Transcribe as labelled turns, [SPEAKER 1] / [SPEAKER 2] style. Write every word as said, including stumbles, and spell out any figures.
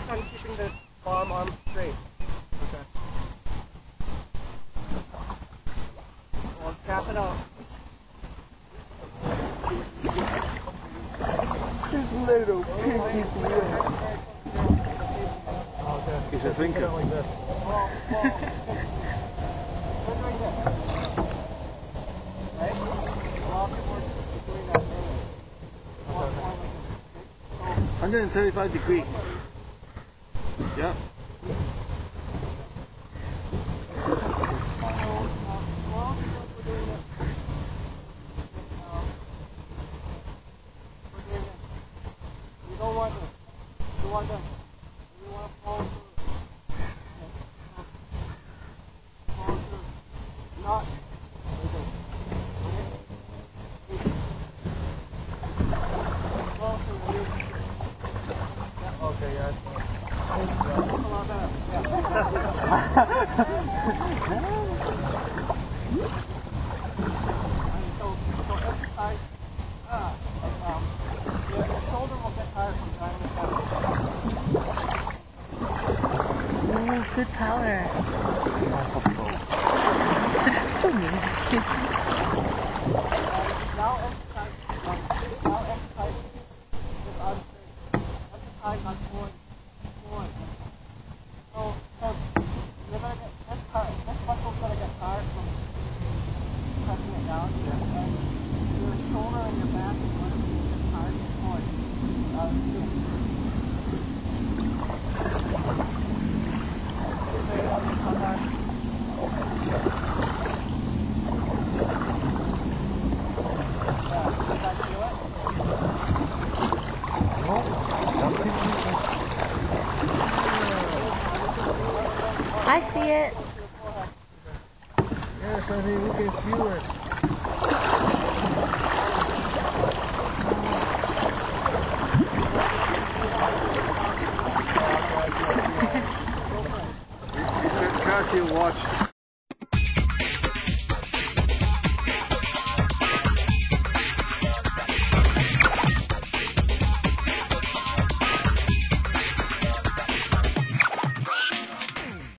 [SPEAKER 1] on keeping the arm arm straight.
[SPEAKER 2] Okay.
[SPEAKER 1] Well, cap it out.
[SPEAKER 2] This little piggy's wheel.
[SPEAKER 3] He's a thinker.
[SPEAKER 2] Like this.
[SPEAKER 1] Well, well, we're doing this. Right? A lot of people are doing that earlier. A lot more like this. So,
[SPEAKER 3] one hundred thirty-five degree. Yeah.
[SPEAKER 1] don't want this. You want this. You want to follow through. Follow through. Not like this. Okay? Follow through. Yeah.
[SPEAKER 2] Okay, yeah.
[SPEAKER 1] That's a lot better. Yeah. And so, so exercise. Ah, like, um, your, your shoulder will get tired from driving it down.
[SPEAKER 4] Ooh, good power. So mean.
[SPEAKER 1] Now exercise, um, now exercise this arm straight. Exercise on forward, forward. So, so you're gonna get this tired. This muscle's gonna get tired from pressing it down. Yeah. And your shoulder and your back is gonna get tired from forward. Uh, let's do it. Straight up, come back.
[SPEAKER 4] I see it.
[SPEAKER 2] Yes, I mean, we can feel it.
[SPEAKER 3] He's got Casio watch.